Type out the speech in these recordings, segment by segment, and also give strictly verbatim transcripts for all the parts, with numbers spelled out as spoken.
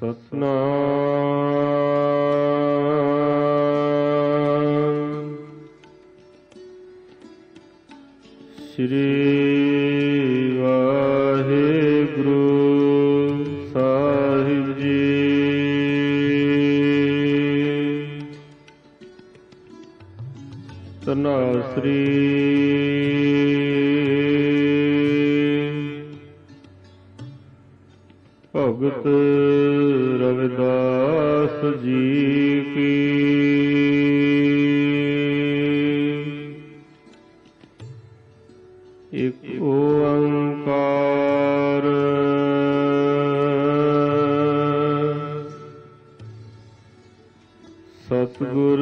सतनाम श्री वाहिगुरु साहिब जी। तनासरी भगत रविदास जी की। एक ओंकार सतगुर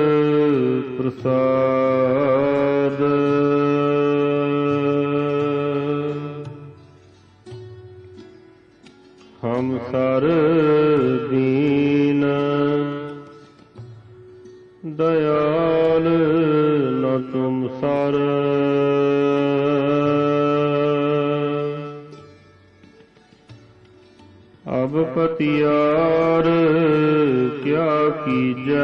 प्रसाद। हम सर दीन दयाल न तुम सर। अब पतियार क्या कीजै।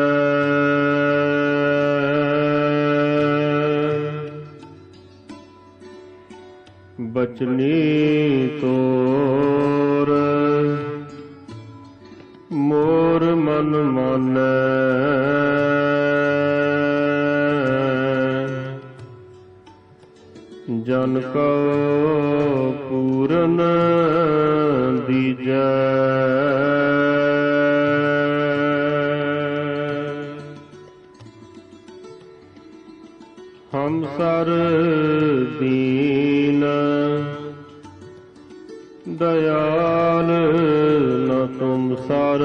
बचनी तोर मोर मन मानै। जन को पूरन दीजै। हम सर दीन दयाल न तुम सर।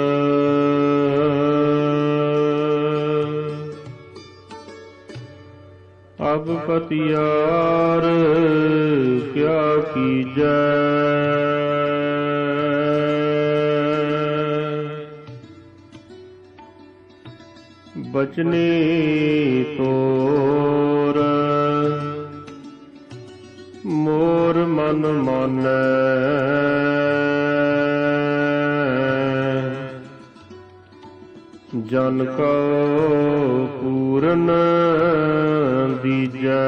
अब पतियार क्या कीजै। बचनी तोर मोर मन मानै। जन को पूरन दीजै।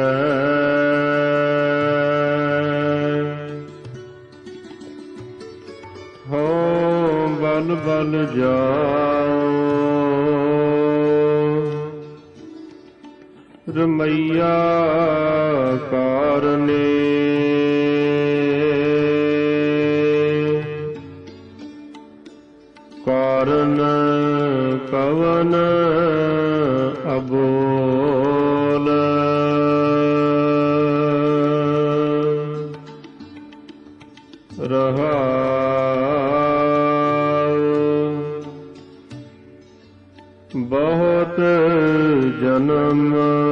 हो बल बल जाओ रमैया कारने। कारण कवन अबोल। रहा बहुत जन्म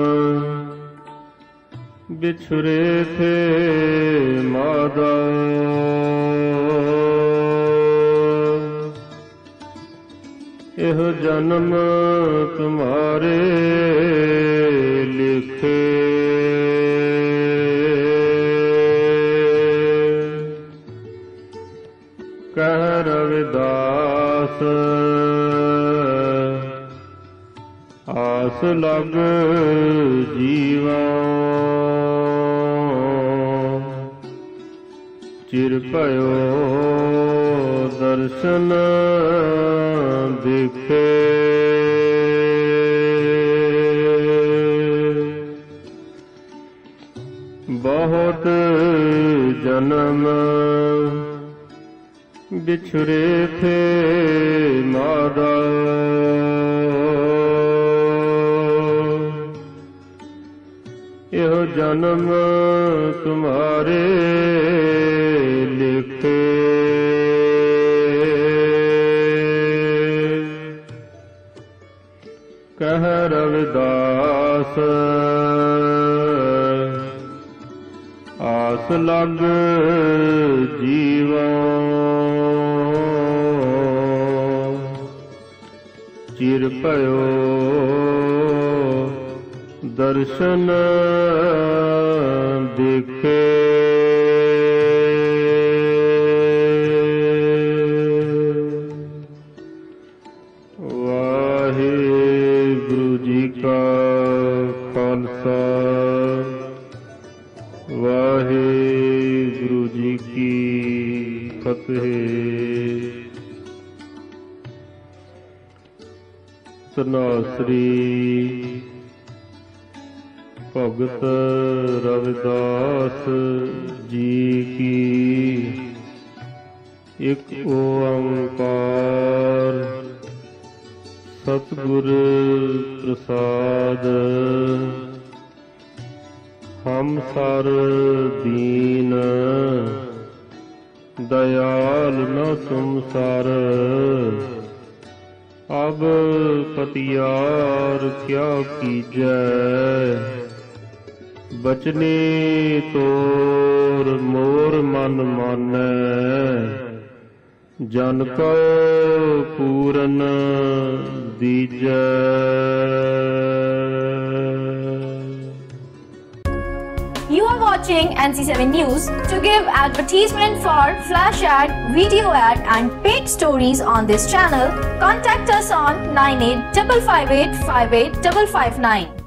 बिछुरे थे माधव। यह जन्म तुम्हारे लिखे। कह रविदास आस लग जीवा। चिर भयो दर्शन दिखे। बहुत जन्म बिछुरे थे माधव। यह जन्म तुम्हारे लिखे। कह रविदास आस लग जीवा। चिर भयो दर्शन दिखे। ਫਤਿਹ। ਧਨਾਸਰੀ ਭਗਤ ਰਵਿਦਾਸ ਜੀ ਕੀ। ਇੱਕ ਓੰਕਾਰ ਸਤਿਗੁਰ ਪ੍ਰਸਾਦ। ਹਮ ਸਰ ਦੀਨ दयाल न तुम सर। अब पतियार क्या कीजै। बचने तोर मोर मन मानै। जन को पूरन दीजै। You are watching N C seven News. To give advertisement for flash ad, video ad and paid stories on this channel, contact us on nine eight five five eight five eight five five nine.